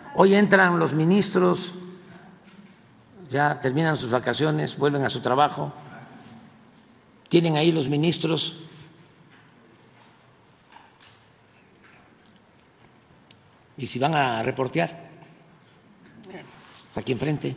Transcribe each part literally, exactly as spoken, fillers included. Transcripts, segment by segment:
Hoy entran los ministros, ya terminan sus vacaciones, vuelven a su trabajo, tienen ahí los ministros y si van a reportear, está aquí enfrente,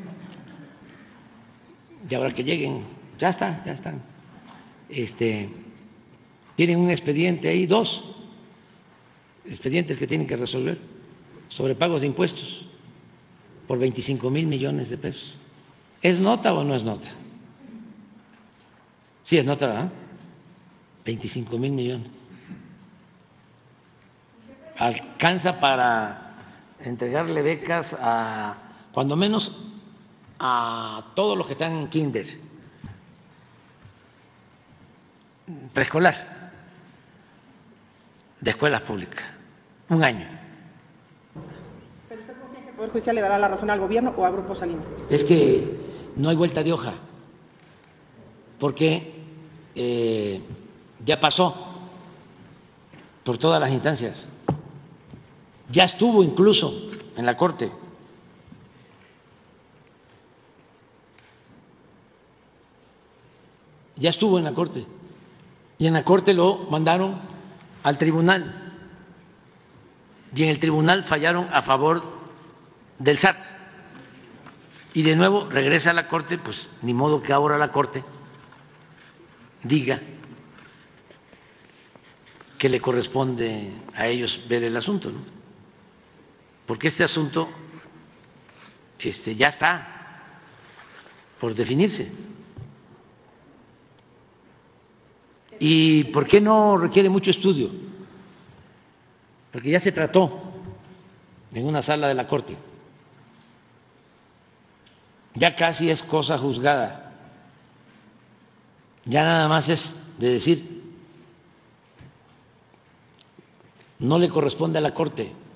y ahora que lleguen, ya está, ya están. Este, tienen un expediente ahí, dos expedientes que tienen que resolver sobre pagos de impuestos por veinticinco mil millones de pesos. ¿Es nota o no es nota? Sí, es nota, ¿verdad? veinticinco mil millones. Alcanza para entregarle becas a, cuando menos, a todos los que están en kinder, preescolar, de escuelas públicas, un año. ¿Pero usted confía que el Poder Judicial le dará la razón al gobierno o a Grupo Salinas? Es que no hay vuelta de hoja, porque eh, ya pasó por todas las instancias, ya estuvo incluso en la Corte. Ya estuvo en la Corte y en la Corte lo mandaron al tribunal y en el tribunal fallaron a favor del S A T y de nuevo regresa a la Corte, pues ni modo que ahora la Corte diga que le corresponde a ellos ver el asunto, ¿no? Porque este asunto este, ya está por definirse. ¿Y por qué no requiere mucho estudio? Porque ya se trató en una sala de la Corte, ya casi es cosa juzgada, ya nada más es de decir, no le corresponde a la Corte.